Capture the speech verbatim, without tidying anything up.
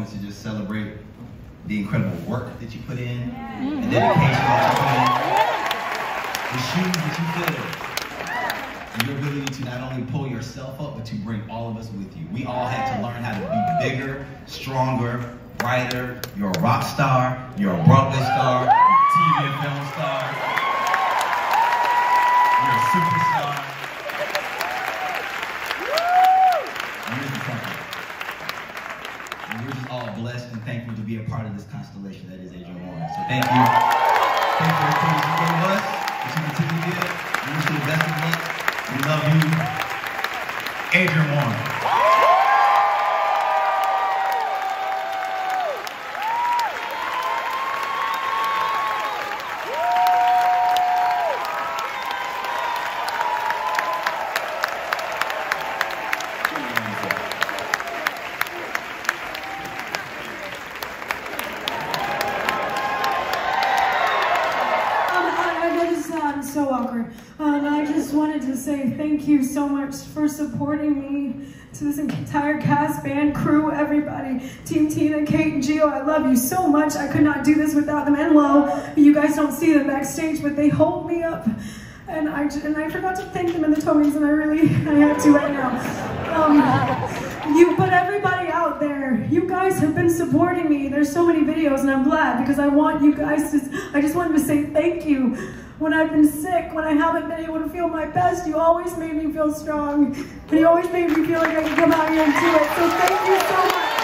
moment to just celebrate the incredible work that you put in, the dedication that you put in, the shoes that you fill, and your ability to not only pull yourself up, but to bring all of us with you. We all had to learn how to be bigger, stronger, brighter. You're a rock star, you're a Broadway star, T V and film star, you're a superstar. And here's the something. And we're just all blessed and thankful to be a part of this constellation that is Adrienne Warren. So thank you. Thank you for everything you gave us, that you continue to give. We wish you the best of luck. We love you. Adrienne Warren. So awkward. Um, I just wanted to say thank you so much for supporting me, to this entire cast, band, crew, everybody. Team Tina, Kate, and Gio, I love you so much. I could not do this without them. And Lo, you guys don't see them backstage, but they hold me up. And I, and I forgot to thank them in the Tonys, and I really, I have to right now. Um, you, but everybody out there, you guys have been supporting me. There's so many videos, and I'm glad, because I want you guys to, I just wanted to say thank you. When I've been sick, when I haven't been able to feel my best, you always made me feel strong. And you always made me feel like I could come out here and do it. So thank you so much.